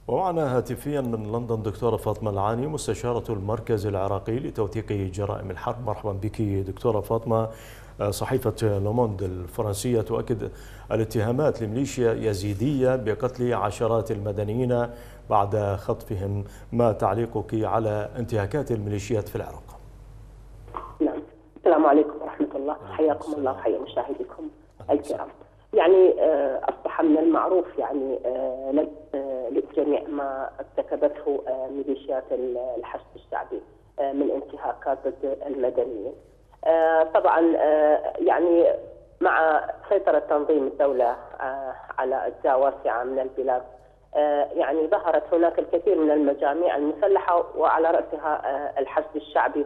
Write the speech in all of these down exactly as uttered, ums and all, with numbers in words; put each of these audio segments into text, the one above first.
ومعنا هاتفيا من لندن دكتورة فاطمة العاني مستشارة المركز العراقي لتوثيق جرائم الحرب. مرحبا بك دكتورة فاطمة. صحيفة لوموند الفرنسية تؤكد الاتهامات لميليشيا يزيدية بقتل عشرات المدنيين بعد خطفهم. ما تعليقك على انتهاكات الميليشيات في العراق؟ نعم، السلام عليكم ورحمة الله، حياكم الله وحيا مشاهديكم الكرام. يعني أصبح من المعروف يعني للجميع ما ارتكبته ميليشيات الحشد الشعبي من انتهاكات ضد المدنيين. طبعا يعني مع سيطرة تنظيم الدولة على أجزاء واسعة من البلاد، يعني ظهرت هناك الكثير من المجاميع المسلحة وعلى رأسها الحشد الشعبي،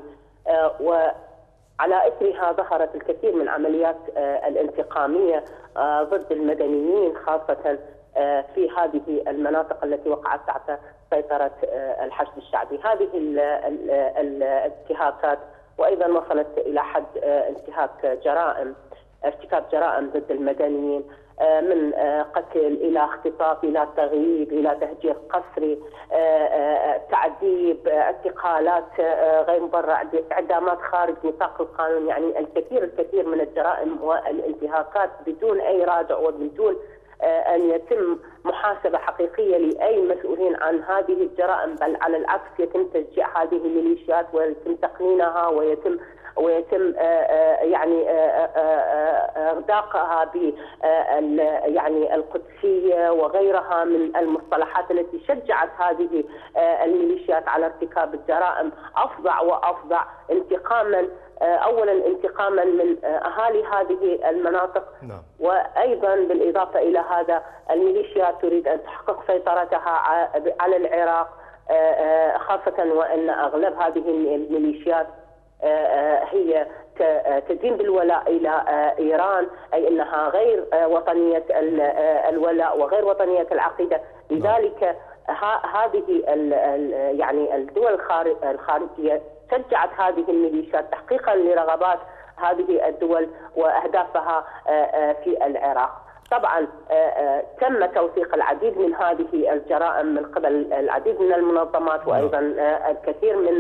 وعلى إثرها ظهرت الكثير من عمليات الانتقامية ضد المدنيين، خاصة في هذه المناطق التي وقعت تحت سيطرة الحشد الشعبي. هذه الانتهاكات وأيضا وصلت إلى حد انتهاك جرائم ارتكاب جرائم ضد المدنيين، من قتل إلى اختطاف إلى تغييب إلى تهجير قسري، تعذيب، اعتقالات غير مبررة، إعدامات خارج نطاق القانون. يعني الكثير الكثير من الجرائم والانتهاكات بدون أي رادع وبدون أن يتم محاسبة حقيقية لأي مسؤولين عن هذه الجرائم، بل على العكس يتم تشجيع هذه الميليشيات ويتم تقنينها ويتم ويتم يعني اغداقها ب يعني القدسيه وغيرها من المصطلحات التي شجعت هذه الميليشيات على ارتكاب الجرائم افظع وافظع، انتقاما اولا انتقاما من اهالي هذه المناطق. نعم. وايضا بالاضافه الى هذا الميليشيات تريد ان تحقق سيطرتها على العراق، خاصه وان اغلب هذه الميليشيات هي تدين بالولاء إلى إيران، أي أنها غير وطنية الولاء وغير وطنية العقيدة. لذلك هذه يعني الدول الخارجية شجعت هذه الميليشيات تحقيقا لرغبات هذه الدول وأهدافها في العراق. طبعا تم توثيق العديد من هذه الجرائم من قبل العديد من المنظمات وأيضا الكثير من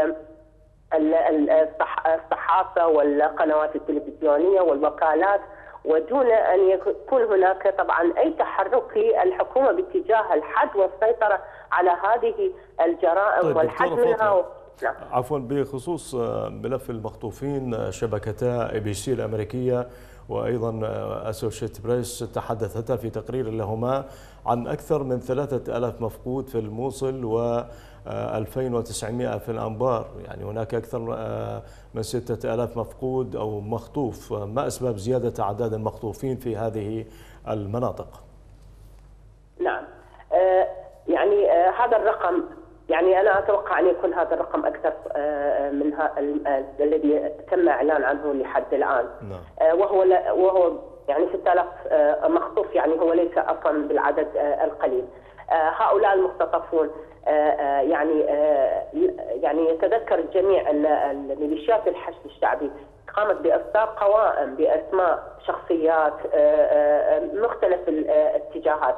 الصحافة والقنوات التلفزيونية والوكالات، ودون أن يكون هناك طبعا أي تحرك للحكومة باتجاه الحد والسيطرة على هذه الجرائم. طيب والحد منها و... نعم. عفوا، بخصوص ملف المخطوفين، شبكتا اي بي سي الأمريكية وأيضا أسوشيت بريس تحدثتا في تقرير لهما عن أكثر من ثلاثة آلاف مفقود في الموصل و ألفين وتسعمائة في الأنبار. يعني هناك أكثر من ستة آلاف مفقود أو مخطوف. ما أسباب زيادة أعداد المخطوفين في هذه المناطق؟ نعم، يعني هذا الرقم، يعني أنا أتوقع أن يكون هذا الرقم أكثر من الذي تم إعلان عنه لحد الآن. نعم. وهو وهو يعني ستة آلاف مخطوف، يعني هو ليس أصلا بالعدد القليل. هؤلاء المختطفون يعني يعني يتذكر الجميع أن الميليشيات الحشد الشعبي قامت بإصدار قوائم بأسماء شخصيات مختلف الاتجاهات،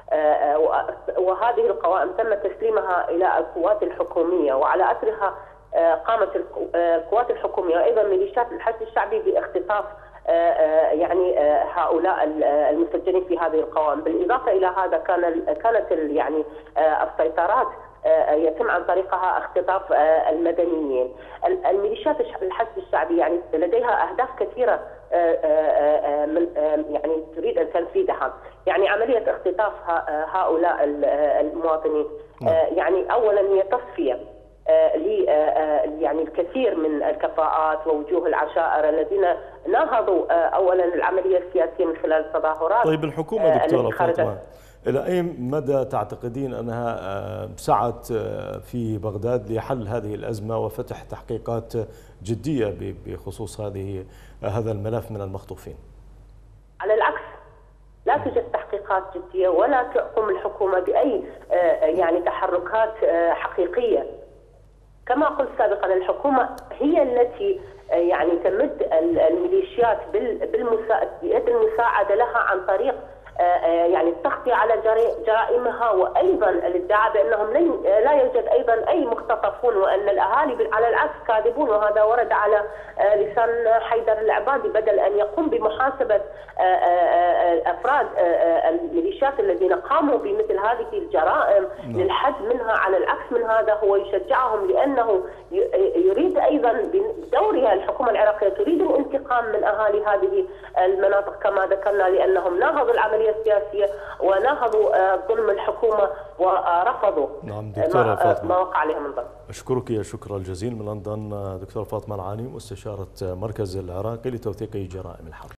وهذه القوائم تم تسليمها إلى القوات الحكومية، وعلى أثرها قامت القوات الحكومية وأيضا ميليشيات الحشد الشعبي باختطاف يعني هؤلاء المسجلين في هذه القوائم. بالإضافة إلى هذا كان كانت يعني السيطرات يتم عن طريقها اختطاف المدنيين. الميليشيات الحشد الشعبي يعني لديها أهداف كثيرة من يعني تريد أن تنفيذها. يعني عملية اختطاف هؤلاء المواطنين يعني أولا هي تصفية ل يعني الكثير من الكفاءات ووجوه العشائر الذين ناهضوا اولا العمليه السياسيه من خلال التظاهرات. طيب الحكومه دكتوره فاطمه الى اي مدى تعتقدين انها سعت في بغداد لحل هذه الازمه وفتح تحقيقات جديه بخصوص هذه هذا الملف من المخطوفين؟ على العكس، لا توجد تحقيقات جديه ولا تقوم الحكومه باي يعني تحركات حقيقيه. كما قلت سابقا، الحكومة هي التي يعني تمد الميليشيات بيد المساعدة لها عن طريق يعني التغطية على جرائمها، وأيضا الادعاء بأنهم لا يوجد أيضا أي مختطفون وأن الأهالي على العكس كاذبون، وهذا ورد على لسان حيدر العبادي، بدل أن يقوم بمحاسبة أفراد الميليشيات الذين قاموا بمثل هذه الجرائم للحد منها. على العكس من هذا هو يشجعهم، لأنه يريد أيضا بدورها الحكومة العراقية تريد الانتقام من أهالي هذه المناطق كما ذكرنا، لأنهم ناهضوا العملية السياسية وناهضوا ظلم الحكومة ورفضوا نعم دكتورة فاطمة ما وقع عليهم من ظلم. أشكرك يا شكر الجزيل من لندن دكتورة فاطمة العاني، مستشارة مركز العراقي لتوثيق جرائم الحرب.